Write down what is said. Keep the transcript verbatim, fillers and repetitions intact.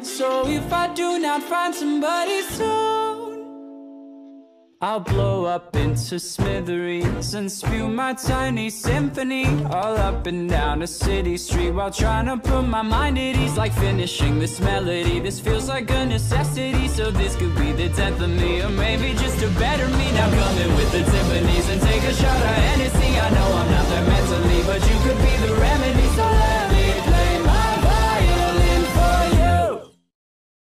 So if I do not find somebody soon, I'll blow up into smithereens and spew my tiny symphony all up and down a city street, while trying to put my mind at ease. Like finishing this melody, this feels like a necessity. So this could be the death of me, or maybe just a better me. Now come in with the timpanis and take a shot of Hennessy.